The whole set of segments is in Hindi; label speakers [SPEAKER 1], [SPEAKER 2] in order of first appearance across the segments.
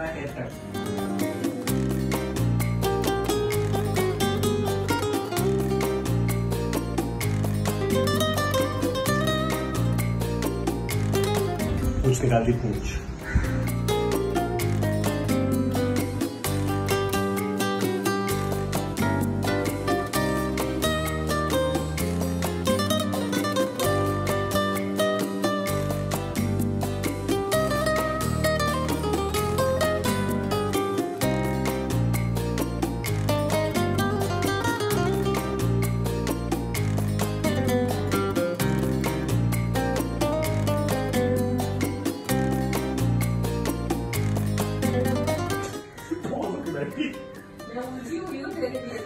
[SPEAKER 1] मेरा हेयर कट। पूछ निकाल दी पूछ।
[SPEAKER 2] मैं उलझी हुई हूँ तेरे लिए।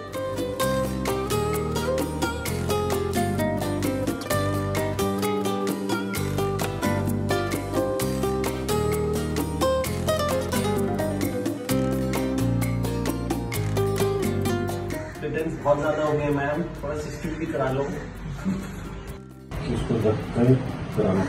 [SPEAKER 1] रिटर्न्स बहुत ज्यादा हो गए मैम, थोड़ा 60 भी करा लो। इसको कराना।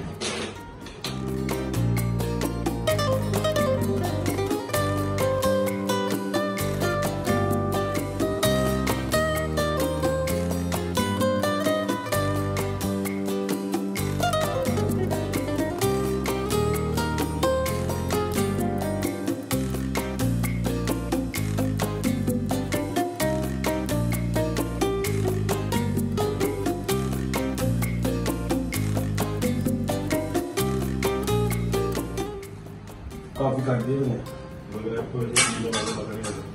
[SPEAKER 3] काफी काट दिए मैंने, आपको पता नहीं होता।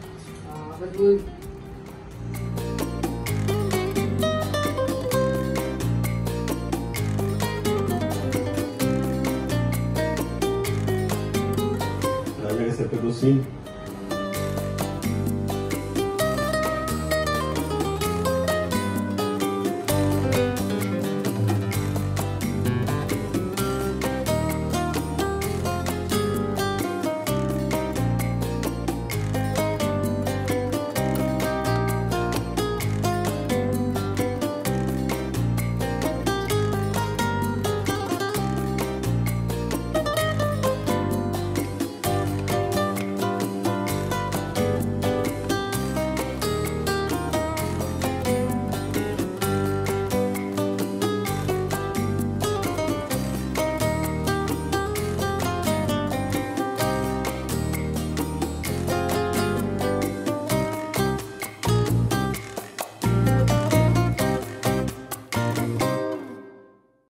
[SPEAKER 3] मेरे सिर पे 2 सीन